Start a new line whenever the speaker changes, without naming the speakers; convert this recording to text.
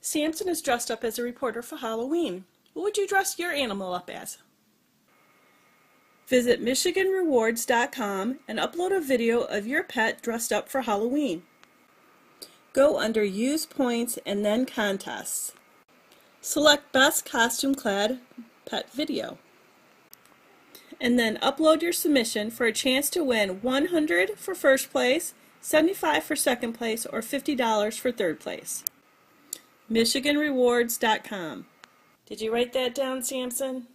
Samson is dressed up as a reporter for Halloween. What would you dress your animal up as? Visit MichiganRewards.com and upload a video of your pet dressed up for Halloween. Go under Use Points and then Contests. Select Best Costume Clad Pet Video. And then upload your submission for a chance to win $100 for first place, $75 for second place, or $50 for third place. MichiganRewards.com. Did you write that down, Samson?